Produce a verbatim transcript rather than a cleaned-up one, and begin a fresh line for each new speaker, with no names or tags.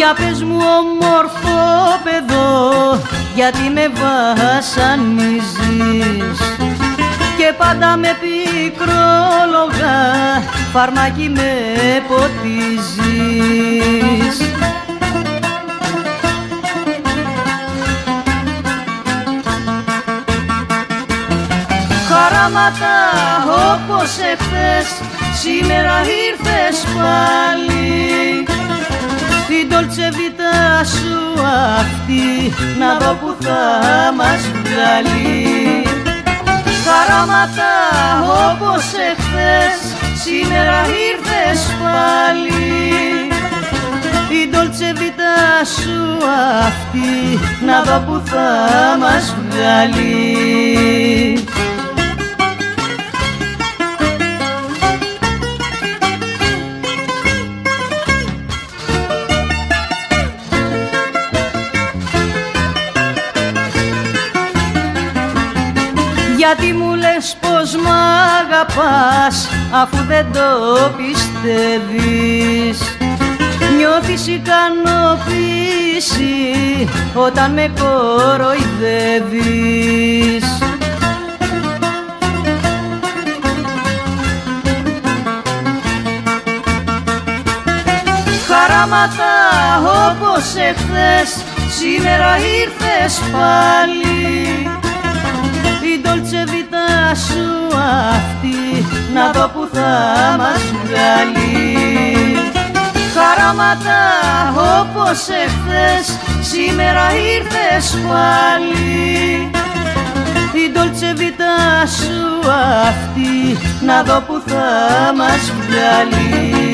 Για πες μου όμορφο παιδό, γιατί με βασανίζεις και πάντα με πικρόλογα φαρμάκι με ποτίζεις. Χαράματα όπως εχθές, σήμερα ήρθες πάλι, την Dolce Vita σου αυτή να δω που θα μας βγάλει. Χαράματα όπως εχθές, σήμερα ήρθες πάλι, την Dolce Vita σου αυτή να δω που θα μας βγάλει. Γιατί μου λες πως μ' αγαπάς, αφού δεν το πιστεύεις. Νιώθεις ικανοποίηση όταν με κοροϊδεύεις. Χαράματα όπως εχθές, σήμερα ήρθες πάλι, την Dolce Vita σου αυτή να δω που θα μας βγάλει. Χαράματα όπως εχθές, σήμερα ήρθες πάλι, την Dolce Vita σου αυτή να δω που θα μας βγάλει.